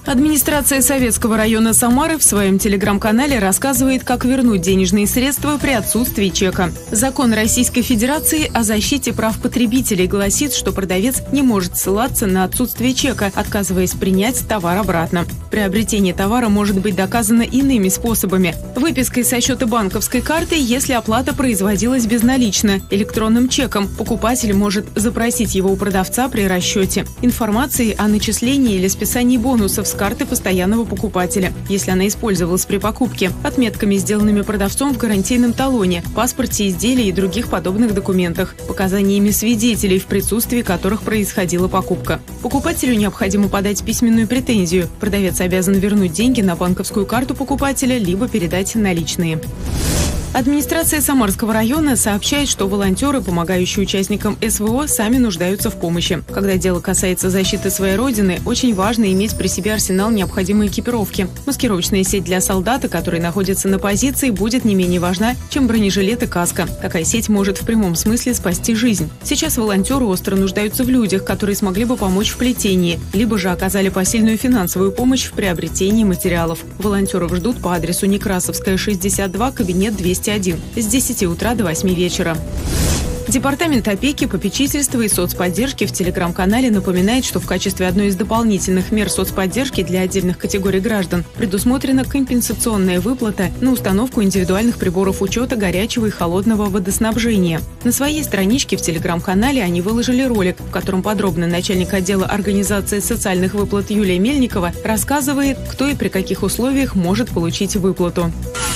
Администрация Советского района Самары в своем телеграм-канале рассказывает, как вернуть денежные средства при отсутствии чека. Закон Российской Федерации о защите прав потребителей гласит, что продавец не может ссылаться на отсутствие чека, отказываясь принять товар обратно. Приобретение товара может быть доказано иными способами. Выпиской со счета банковской карты, если оплата производилась безналично, электронным чеком. Покупатель может запросить его у продавца при расчете. Информацией о начислении или списании бонусов с карты постоянного покупателя, если она использовалась при покупке, отметками, сделанными продавцом в гарантийном талоне, паспорте изделия и других подобных документах, показаниями свидетелей, в присутствии которых происходила покупка. Покупателю необходимо подать письменную претензию. Продавец обязан вернуть деньги на банковскую карту покупателя либо передать наличные. Администрация Самарского района сообщает, что волонтеры, помогающие участникам СВО, сами нуждаются в помощи. Когда дело касается защиты своей родины, очень важно иметь при себе арсенал необходимой экипировки. Маскировочная сеть для солдата, который находится на позиции, будет не менее важна, чем бронежилет и каска. Такая сеть может в прямом смысле спасти жизнь. Сейчас волонтеры остро нуждаются в людях, которые смогли бы помочь в плетении, либо же оказали посильную финансовую помощь в приобретении материалов. Волонтеров ждут по адресу Некрасовская, 62, кабинет 201, с 10 утра до 8 вечера. Департамент опеки, попечительства и соцподдержки в телеграм-канале напоминает, что в качестве одной из дополнительных мер соцподдержки для отдельных категорий граждан предусмотрена компенсационная выплата на установку индивидуальных приборов учета горячего и холодного водоснабжения. На своей страничке в телеграм-канале они выложили ролик, в котором подробно начальник отдела организации социальных выплат Юлия Мельникова рассказывает, кто и при каких условиях может получить выплату.